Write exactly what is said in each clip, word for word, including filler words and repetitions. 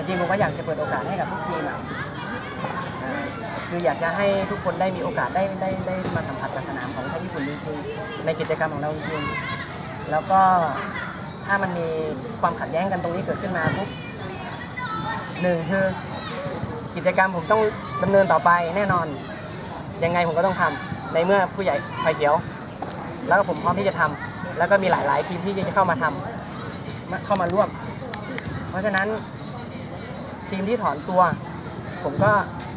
จริงผมก็อยากจะเปิดโอกาสให้กับทุกทีมอ่ะคืออยากจะให้ทุกคนได้มีโอกาสได้ได้ได้มาสัมผัสกับสนามของไทยญี่ปุ่นจริงๆในกิจกรรมของเราจริงๆแล้วก็ถ้ามันมีความขัดแย้งกันตรงนี้เกิดขึ้นมาปุ๊บหนึ่งคือกิจกรรมผมต้องดำเนินต่อไปแน่นอนยังไงผมก็ต้องทำในเมื่อผู้ใหญ่ไฟเขียวแล้วก็ผมพร้อมที่จะทำแล้วก็มีหลายๆทีมที่จะเข้ามาทำเข้ามาร่วมเพราะฉะนั้นทีมที่ถอนตัวผมก็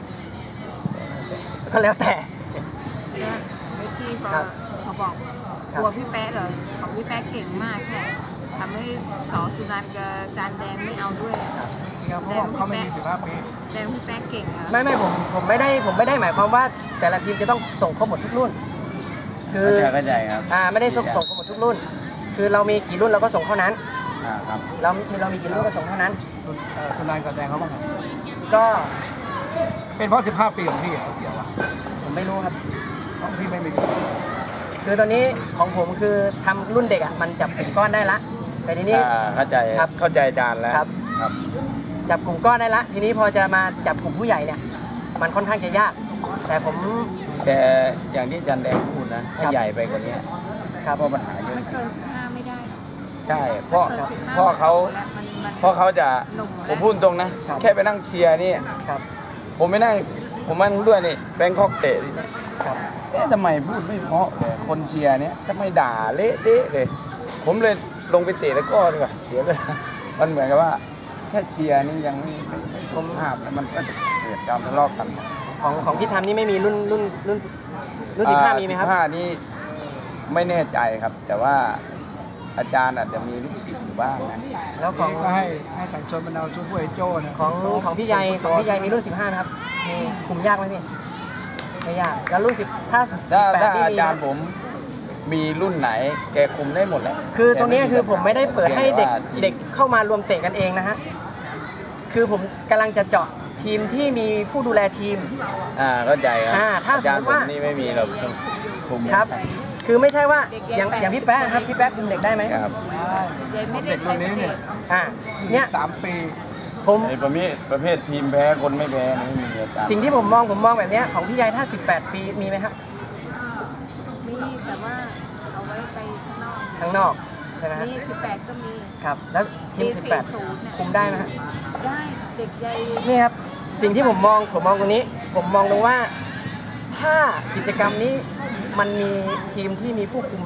ก็แล้วแต่เมื่อกี้เขาเขาบอกกลัวพี่แป๊ะเลยของพี่แป๊ะเก่งมากแค่ทำให้สอสุนันท์กับจานแดงไม่เอาด้วยแดงเขาไม่มีสิบห้าปีแดงพี่แป๊ะเก่งเหรอไม่ไม่ผมผมไม่ได้ผมไม่ได้หมายความว่าแต่ละทีมจะต้องส่งครบหมดทุกรุ่นคือเข้าใจครับอ่าไม่ได้ส่งส่งครบหมดทุกรุ่นคือเรามีกี่รุ่นเราก็ส่งเท่านั้นอ่าครับเราเรามีกี่รุ่นก็ส่งเท่านั้นสุนันท์กับแดงเขาบ้างก็เป็นเพราะสิบห้าปีของพี่เหรอเกี่ยววะผมไม่รู้ครับของพี่ไม่มีคือตอนนี้ของผมคือทำรุ่นเด็กอ่ะมันจับกลุ่มก้อนได้ละแต่ทีนี้เข้าใจครับเข้าใจอาจารย์แล้วครับครับจับกลุ่มก้อนได้ละทีนี้พอจะมาจับกลุ่มผู้ใหญ่เนี่ยมันค่อนข้างจะยากแต่ผมแต่อย่างที่อาจารย์แดงพูดนะถ้าใหญ่ไปกว่านี้ครับเพราะปัญหาเยอะมันเกินสิบห้าไม่ได้ใช่เพราะเพราะเขาเพราะเขาจะผมพูดตรงนะแค่ไปนั่งเชียร์นี่ผมไม่นั่งผมมาด้วยนี่แบงคอกเตะเอ๊ะทำไมพูดไม่เพราะเลยคนเชียร์เนี้ยทำไมด่าเละเละเลยผมเลยลงไปเตะแล้วก็ดีกว่าเสียไปมันเหมือนกับว่าแค่เชียร์นี่ยังไม่ชมภาพมันก็เกิดการทะเลาะกันของของพี่ทำนี่ไม่มีรุ่นรุ่นรุ่นรุ่นสิบห้ามีไหมครับสิบห้านี่ไม่แน่ใจครับแต่ว่าอาจารย์อาจจะมีลูกศิษย์อยู่บ้างนะแล้วของก็ให้ให้แต่งชนมันเอาช่วยพวกไอ้โจ้นะของของพี่ใหญ่ของพี่ใหญ่มีรุ่นสิบห้านะครับมีคุมยากไหมพี่ไม่ยากแล้วรุ่นสิบถ้าถ้าถ้าอาจารย์ผมมีรุ่นไหนแกคุมได้หมดแหละคือตรงนี้คือผมไม่ได้เปิดให้เด็กเด็กเข้ามารวมเตะกันเองนะฮะคือผมกำลังจะเจาะทีมที่มีผู้ดูแลทีมอ่าเข้าใจครับอาจารย์ผมนี่ไม่มีหรอกคุมครับคือไม่ใช่ว่าอย่างอย่างพี่แป๊ะครับพี่แป๊ะคุมเด็กได้ไหมครับเด็กไม่ได้ใช้เด็กอ่าเนี่ยสามปีผมในประเภทประเภททีมแพ้คนไม่แพ้ไม่มีอาจารย์สิ่งที่ผมมองผมมองแบบนี้ของพี่ใหญ่ถ้าสิบแปดปีมีไหมครับมีแต่ว่าเอาไว้ไปข้างนอกข้างนอกใช่ไหมครับมีสิบแปดก็มีครับแล้วทีมสิบแปดคุมได้ไหมครับได้เด็กใหญ่นี่ครับสิ่งที่ผมมองผมมองตรงนี้ผมมองตรงว่าถ้ากิจกรรมนี้มันมีทีมที่มีผู้คุม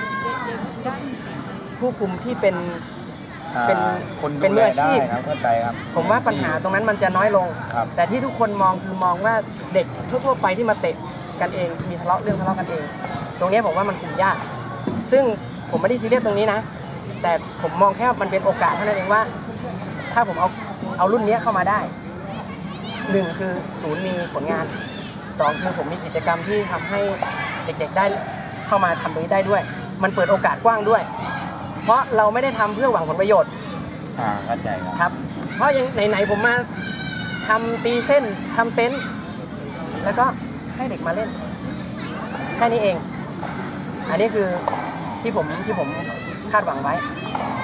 ผู้คุมที่เป็นเป็นคนเป็นมืออาชีพผมว่าปัญหาตรงนั้นมันจะน้อยลงแต่ที่ทุกคนมองคือมองว่าเด็กทั่วๆไปที่มาเตะกันเองมีทะเลาะเรื่องทะเลาะกันเองตรงนี้ผมว่ามันคุมยากซึ่งผมไม่ได้ซีเรียสตรงนี้นะแต่ผมมองแค่มันเป็นโอกาสเท่านั้นเองว่าถ้าผมเอาเอารุ่นนี้เข้ามาได้หนึ่งคือศูนย์มีผลงานสองคือผมมีกิจกรรมที่ทำให้เด็กๆได้เข้ามาทำตรงนี้ได้ด้วยมันเปิดโอกาสกว้างด้วยเพราะเราไม่ได้ทำเพื่อหวังผลประโยชน์อ่าเข้าใจครับเพราะยังไหนๆผมมาทำตีเส้นทำเต็นท์แล้วก็ให้เด็กมาเล่นแค่นี้เองอันนี้คือที่ผมที่ผมคาดหวังไว้